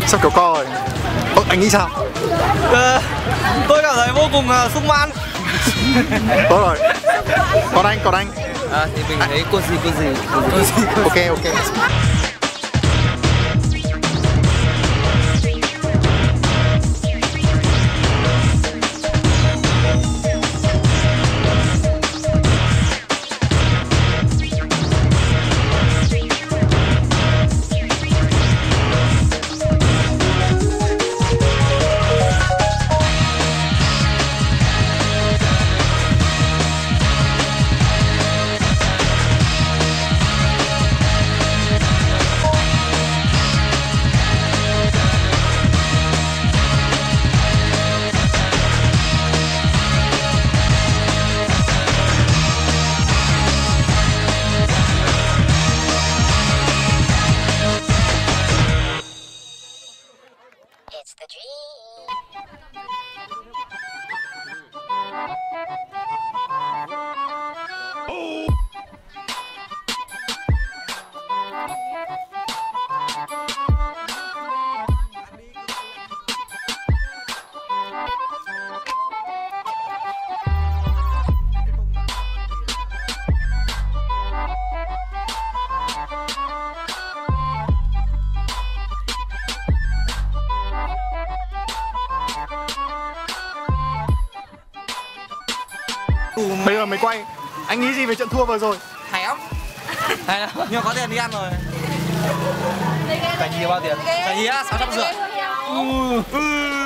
Sao kiểu co rồi? Anh nghĩ sao? Tôi cảm thấy vô cùng sung mãn. Tốt rồi. Còn anh. Thì mình thấy cô gì. Ok. It's the dream. Bây giờ mới quay. Anh nghĩ gì về trận thua vừa rồi? Hay lắm. Nhưng mà có tiền đi ăn rồi. Phải nhiều bao tiền? Phải nhiều 650.